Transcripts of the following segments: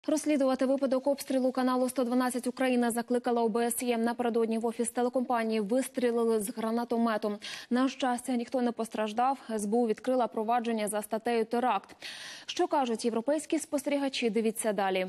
Розслідувати випадок обстрілу каналу 112 Україна закликала ОБСЄ. Напередодні в офіс телекомпанії вистрілили з гранатомету. На щастя, ніхто не постраждав. СБУ відкрила провадження за статтею «Теракт». Що кажуть європейські спостерігачі, дивіться далі.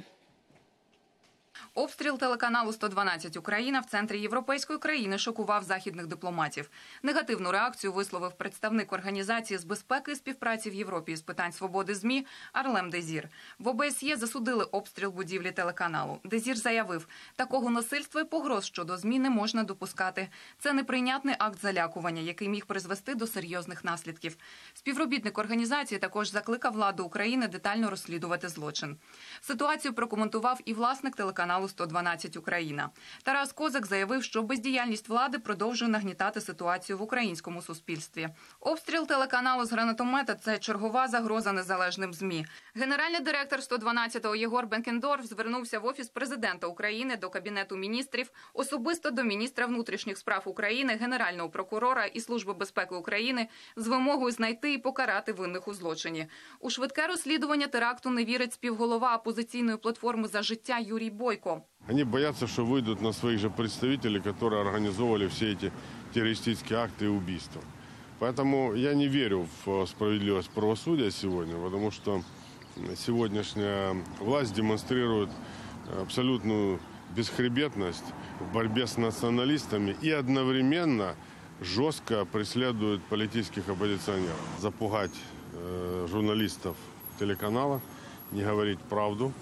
Обстріл телеканалу 112 Україна в центрі європейської країни шокував західних дипломатів. Негативну реакцію висловив представник Організації з безпеки і співпраці в Європі з питань свободи ЗМІ Арлем Дезір. В ОБСЄ засудили обстріл будівлі телеканалу. Дезір заявив, такого насильства і погроз щодо ЗМІ не можна допускати. Це неприйнятний акт залякування, який міг призвести до серйозних наслідків. Співробітник організації також закликав владу України детально розслідувати злочин. Ситуацію прокоментував і власник телеканалу 112 Україна. Тарас Козак заявив, що бездіяльність влади продовжує нагнітати ситуацію в українському суспільстві. Обстріл телеканалу з гранатомета – це чергова загроза незалежним ЗМІ. Генеральний директор 112-го Єгор Бенкендорф звернувся в Офіс президента України, до Кабінету міністрів, особисто до міністра внутрішніх справ України, Генерального прокурора і Служби безпеки України з вимогою знайти і покарати винних у злочині. У швидке розслідування теракту не вірить співголова опозиційної платформи «За життя» Юрій Бойко. Они боятся, что выйдут на своих же представителей, которые организовывали все эти террористические акты и убийства. Поэтому я не верю в справедливость правосудия сегодня, потому что сегодняшняя власть демонстрирует абсолютную бесхребетность в борьбе с националистами и одновременно жестко преследует политических оппозиционеров. Запугать журналистов телеканала, не говорить правду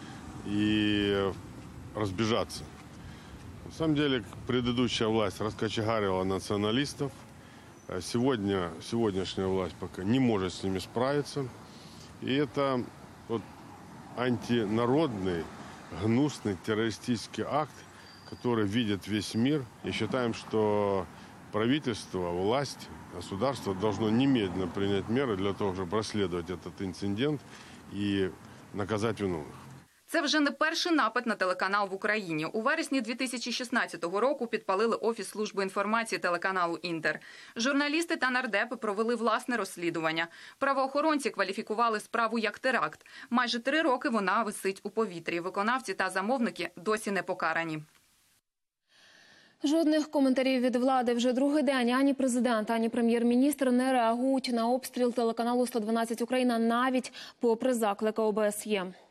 и разбежаться. На самом деле, предыдущая власть раскочегарила националистов. Сегодняшняя власть пока не может с ними справиться. И это антинародный, гнусный террористический акт, который видит весь мир. И считаем, что правительство, власть, государство должно немедленно принять меры для того, чтобы расследовать этот инцидент и наказать виновных. Це вже не перший напад на телеканал в Україні. У вересні 2016 року підпалили Офіс служби інформації телеканалу «Інтер». Журналісти та нардепи провели власне розслідування. Правоохоронці кваліфікували справу як теракт. Майже 3 роки вона висить у повітрі. Виконавці та замовники досі не покарані. Жодних коментарів від влади. Вже другий день ані президент, ані прем'єр-міністр не реагують на обстріл телеканалу 112 Україна навіть попри заклики ОБСЄ.